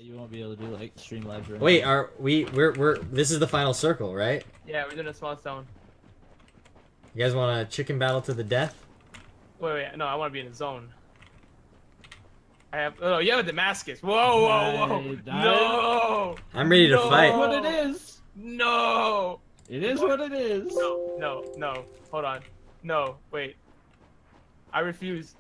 You won't be able to do like stream live. Wait, we're this is the final circle, right? Yeah, we're doing a small zone. You guys want a chicken battle to the death? Wait, no, I want to be in the zone. I have. Oh, you have a Damascus. Whoa. No. I'm ready to fight. What it is? No. It is what it is. No. Hold on. No, wait. I refuse.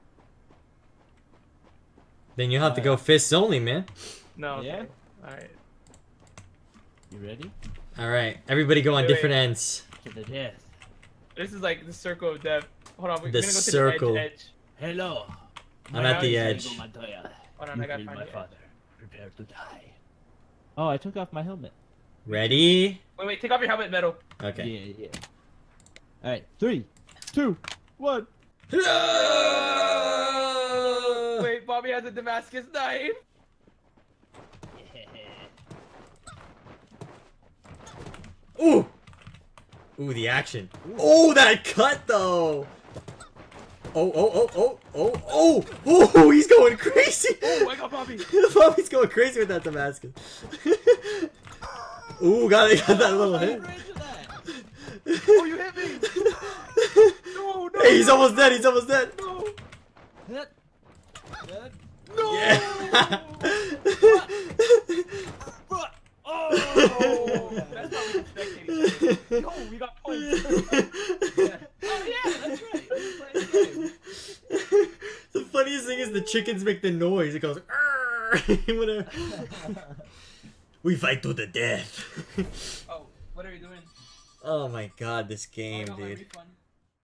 Then you'll have to go fists only, man. No. Okay. Yeah. All right. You ready? All right, everybody go on different ends. To the death. This is like the circle of death. Hold on, we're The gonna go circle. to the edge. Hello. I'm at the edge. Hold on, You I gotta killed find my it. father. Prepare to die. Oh, I took off my helmet. Ready? Wait, take off your helmet, Metal. Okay. Yeah. All right, 3, 2, 1. Wait, Bobby has a Damascus knife. Ooh! Ooh, the action. Oh, that cut though! Oh, he's going crazy! Oh, I got Bobby! Bobby's going crazy with that Damascus. Ooh, got that little hit. Oh, you hit me! No! Hey, he's almost dead, No! No! Yeah. Oh! That's how we spectating. Yo, we got points. Oh yeah, that's right. The funniest thing is the chickens make the noise. It goes. Whatever. We fight to the death. Oh, what are you doing? Oh my god, this game, I got my dude. refund.